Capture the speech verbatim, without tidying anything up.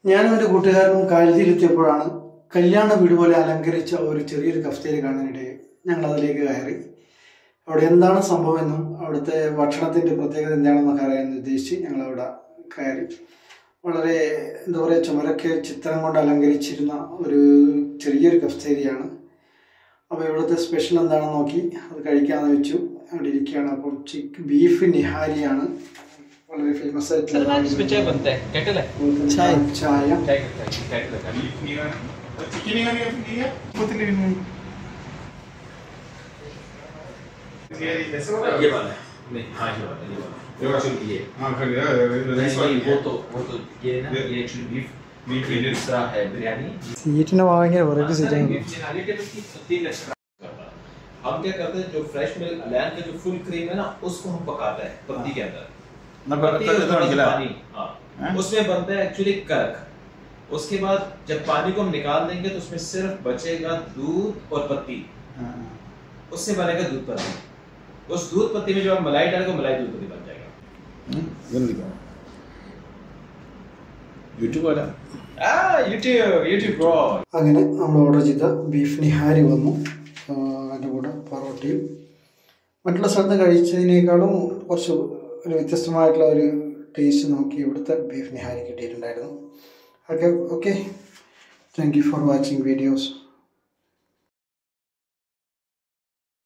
ഞാനും എൻ്റെ കൂട്ടുകാരനും കായൽത്തീരത്തിയപ്പോഴാണ് കല്യാണ വീട് പോലെ അലങ്കരിച്ച ഒരു ചെറിയൊരു കഫ്തേരിയ കാണാനിടയായി. ഞങ്ങൾ അതിലേക്ക് കയറി. അവിടെ എന്താണ് സംഭവമെന്നും അവിടുത്തെ ഭക്ഷണത്തിൻ്റെ പ്രത്യേകത എന്താണെന്നൊക്കെ അറിയാൻ ഉദ്ദേശിച്ച് ഞങ്ങളവിടെ കയറി. വളരെ എന്താ പറയുക, ചുമരൊക്കെ ചിത്രം കൊണ്ട് അലങ്കരിച്ചിരുന്ന ഒരു ചെറിയൊരു കഫ്തേരിയാണ്. അപ്പോൾ ഇവിടുത്തെ സ്പെഷ്യൽ എന്താണെന്ന് നോക്കി അത് കഴിക്കാമെന്ന് വെച്ചു. അവിടെ ഇരിക്കുകയാണ്. അപ്പോൾ ചിക്കൻ ബീഫ് നിഹാരിയാണ് വളരെ ഫേമസ് ആയിട്ടുള്ള ചായ ചായ ये वाला है नहीं हाँ ये वाला ये वाला ये वाला ये हाँ खड़ी है नहीं वो तो वो तो ये ना ये एक्चुअली बीफ बीफ ये दूसरा है बिरयानी सीटने वांगे वैरायटी से जाएंगे बिरयानी के तो तीन एक्स्ट्रा हम क्या करते हैं, जो फ्रेश मिल्क लैम का जो फुल क्रीम है ना उसको हम पकाते हैं पत्ती के अंदर ना पत्ती तो निकला पानी हां उसमें बनता है एक्चुअली कर्क. उसके बाद जब पानी को हम निकाल देंगे तो उसमें सिर्फ बचेगा दूध और पत्ती. उससे बनेगा दूध पत्ती. उस दूध पत्ती में जब आप मलाई डालेंगे मलाई दूध पत्ती बन जाएगा. जल्दी करो യൂട്യൂബ് അല്ല ആ യൂട്യൂബ് യൂട്യൂബ് ബ്രോ. അങ്ങനെ നമ്മൾ ഓർഡർ ചെയ്ത ബീഫ് നിഹാരി വന്നു. അതിൻ്റെ കൂടെ പൊറോട്ടയും മറ്റുള്ള സ്ഥലത്ത് കഴിച്ചതിനേക്കാളും കുറച്ച് ഒരു വ്യത്യസ്തമായിട്ടുള്ള ഒരു ടേസ്റ്റ് നോക്കി ഇവിടുത്തെ ബീഫ് നിഹാരി കിട്ടിയിട്ടുണ്ടായിരുന്നു. Okay okay thank you for watching videos.